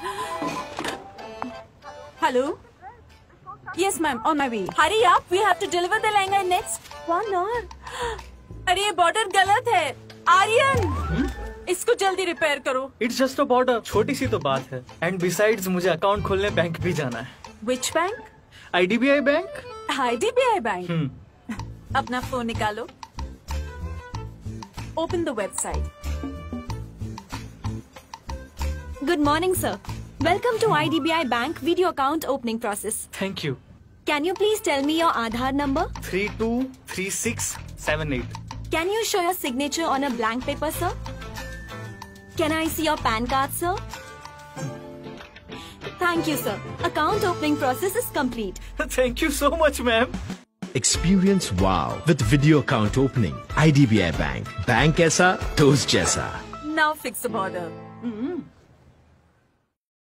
Hello? Yes, ma'am. On my way. Hurry up. We have to deliver the lehenga in next 1 hour. अरे ये border गलत है आर्यन इसको जल्दी रिपेयर करो. It's just a border. छोटी सी तो बात है. And besides मुझे अकाउंट खोलने बैंक भी जाना है. Which bank? IDBI bank. IDBI bank. अपना फोन निकालो. Open the website. Good morning, sir. Welcome to IDBI Bank video account opening process. Thank you. Can you please tell me your Aadhaar number? 323678. Can you show your signature on a blank paper, sir? Can I see your PAN card, sir? Thank you, sir. Account opening process is complete. Thank you so much, ma'am. Experience wow with video account opening. IDBI Bank. Bank ऐसा, toast जैसा. Now fix the border.